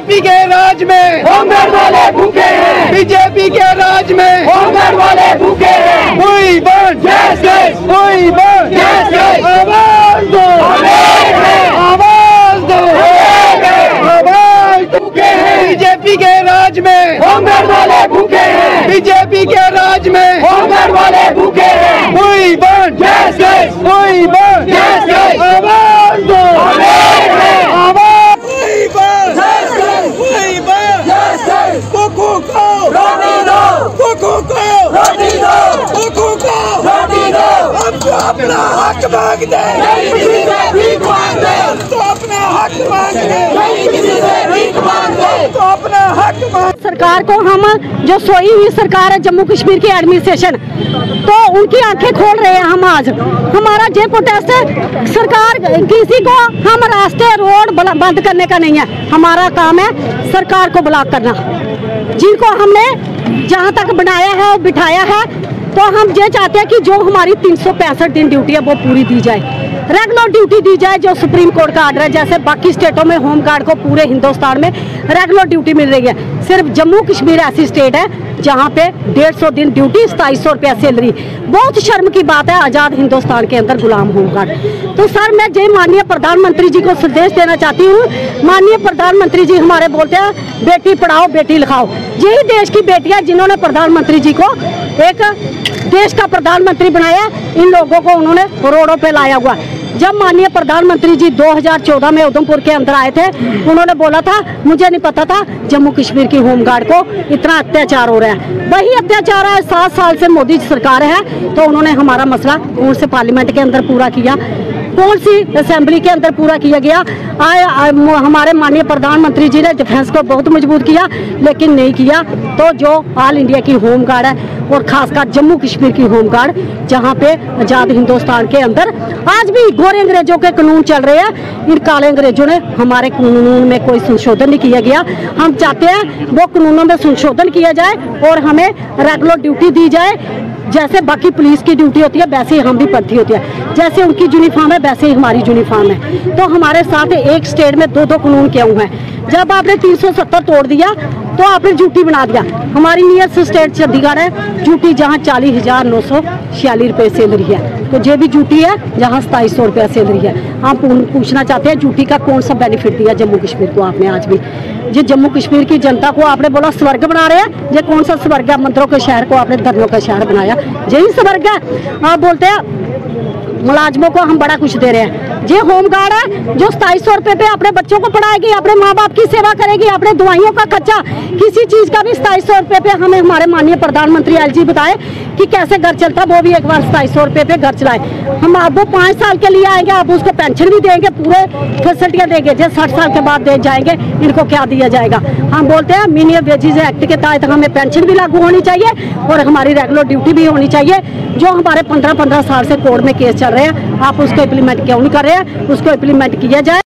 BJP के राज में home guard वाले भूखे हैं, बीजेपी के राज में होमगार्ड वाले भूखे हैं। हुई बंद जस्टिस, हुई बंद जस्टिस, आवाज दो आवाज दो आवाज दो। बीजेपी के राज में होमगार्ड वाले भूखे हैं, बीजेपी के राज में होमगार्ड वाले भूखे हैं। हुई बंद जस्टिस, हुई बंद जस्टिस, आवाज दो आवाज हुई बंद जस्टिस, हुई बंद जस्टिस, कुकू को रोटी दो, कुकू को रोटी दो, कुकू को रोटी दो। हम तो अपना हक मांगते नहीं किसी से भीख मांगते, तो अपना हक मांगते नहीं किसी से भीख मांगते। तो अपना हक मांग। सरकार को हम जो सोई हुई सरकार है जम्मू कश्मीर की एडमिनिस्ट्रेशन, तो उनकी आंखें खोल रहे हैं हम आज। हमारा ये प्रोटेस्ट है, सरकार किसी को हम रास्ते रोड बंद करने का नहीं है। हमारा काम है सरकार को ब्लॉक करना। जिनको हमने जहां तक बनाया है और बिठाया है, तो हम ये चाहते हैं कि जो हमारी 365 दिन ड्यूटी है वो पूरी दी जाए, रेगुलर ड्यूटी दी जाए। जो सुप्रीम कोर्ट का आर्डर है, जैसे बाकी स्टेटों में होमगार्ड को पूरे हिंदुस्तान में रेगुलर ड्यूटी मिल रही है, सिर्फ जम्मू कश्मीर ऐसी स्टेट है जहां पे 150 दिन ड्यूटी, 2700 रुपया सैलरी। बहुत शर्म की बात है आज़ाद हिंदुस्तान के अंदर गुलाम होमगार्ड। तो सर मैं ये माननीय प्रधानमंत्री जी को संदेश देना चाहती हूँ। माननीय प्रधानमंत्री जी हमारे बोलते हैं बेटी पढ़ाओ बेटी लिखाओ। यही देश की बेटियां जिन्होंने प्रधानमंत्री जी को एक देश का प्रधानमंत्री बनाया, इन लोगों को उन्होंने रोडों पे लाया हुआ। जब माननीय प्रधानमंत्री जी 2014 में उधमपुर के अंदर आए थे, उन्होंने बोला था मुझे नहीं पता था जम्मू कश्मीर की होमगार्ड को इतना अत्याचार हो रहा है। वही अत्याचार है 7 साल से मोदी सरकार है, तो उन्होंने हमारा मसला कौन से पार्लियामेंट के अंदर पूरा किया, कौन सी असेंबली के अंदर पूरा किया गया। हमारे माननीय प्रधानमंत्री जी ने डिफेंस को बहुत मजबूत किया, लेकिन नहीं किया। तो जो ऑल इंडिया की होमगार्ड है और खासकर जम्मू कश्मीर की होमगार्ड, जहां पे आज़ाद हिंदुस्तान के अंदर आज भी गोरे अंग्रेजों के कानून चल रहे हैं, इन काले अंग्रेजों ने हमारे कानून में कोई संशोधन नहीं किया गया। हम चाहते हैं वो कानूनों में संशोधन किया जाए और हमें रेगुलर ड्यूटी दी जाए। जैसे बाकी पुलिस की ड्यूटी होती है वैसे ही हम भी भर्ती होती है, जैसे उनकी यूनिफॉर्म है वैसे ही हमारी यूनिफॉर्म है। तो हमारे साथ एक स्टेट में 2-2 कानून क्यों हैं? जब आपने 370 तोड़ दिया तो आपने ड्यूटी बना दिया। हमारी नियत स्टेट चंडीगढ़ है, ड्यूटी जहाँ 40,946 रुपये सैलरी है, तो ये भी ड्यूटी है जहाँ 2700 रुपया सैलरी है। हम पूछना चाहते हैं ड्यूटी का कौन सा बेनिफिट दिया जम्मू कश्मीर को आपने? आज भी ये जम्मू कश्मीर की जनता को आपने बोला स्वर्ग बना रहे हैं, ये कौन सा स्वर्ग है? मंदिरों के शहर को आपने धर्मों का शहर बनाया, यही स्वर्ग है? आप बोलते हैं मुलाजमों को हम बड़ा कुछ दे रहे हैं। ये होमगार्ड है जो 2700 रुपये पे अपने बच्चों को पढ़ाएगी, अपने माँ बाप की सेवा करेगी, अपने दवाइयों का खर्चा, किसी चीज़ का भी 2700 रुपये पे हमें हमारे माननीय प्रधानमंत्री एलजी बताए कि कैसे घर चलता, वो भी एक बार 2700 रुपये पे घर चलाए। हम आप वो 5 साल के लिए आएंगे, आप उसको पेंशन भी देंगे, पूरे फैसिलिटियाँ देंगे। जैसे 60 साल के बाद दे जाएंगे, इनको क्या दिया जाएगा? हम बोलते हैं मिनिमम वेजेज एक्ट के तहत हमें पेंशन भी लागू होनी चाहिए और हमारी रेगुलर ड्यूटी भी होनी चाहिए। जो हमारे 15-15 साल से कोर्ट में केस चल रहे हैं, आप उसको इम्प्लीमेंट क्यों नहीं कर रहे हैं? उसको इम्प्लीमेंट किया जाए।